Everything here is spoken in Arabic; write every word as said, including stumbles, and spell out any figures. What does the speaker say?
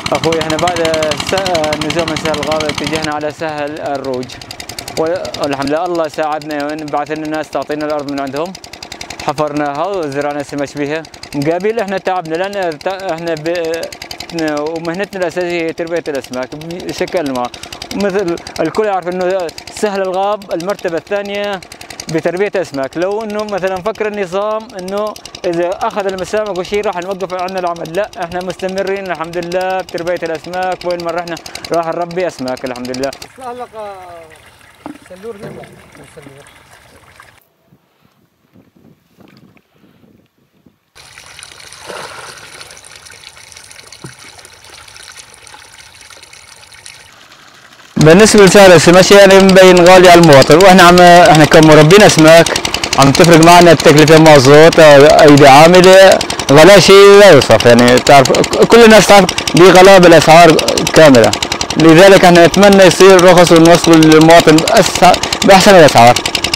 اخوي احنا بعد نزول من سهل الغابه اتجهنا على سهل الروج، والحمد لله الله ساعدنا بعث لنا ناس تعطينا الارض من عندهم، حفرناها وزرعنا سمك بها. مقابل احنا تعبنا لان احنا ومهنتنا الاساسيه هي تربيه الاسماك بشكل ما، مثل الكل يعرف انه سهل الغاب المرتبه الثانيه بتربيه اسماك. لو انه مثلا فكر النظام انه اذا اخذ المسام وشيء راح نوقف عنا العمل، لا احنا مستمرين الحمد لله بتربيه الاسماك، وين ما رحنا راح نربي اسماك الحمد لله. سلور سلور بالنسبه لسعر السمك يعني مبين غالي على المواطن، واحنا عم احنا كمربين اسماك عم تفرق معنا التكلفه مازوت ايدي عامله، غلاء شيء لا يوصف. يعني تعرف كل الناس تعرف بغلاء بالاسعار كامله، لذلك احنا نتمنى يصير رخص ونوصل للمواطن باحسن الاسعار.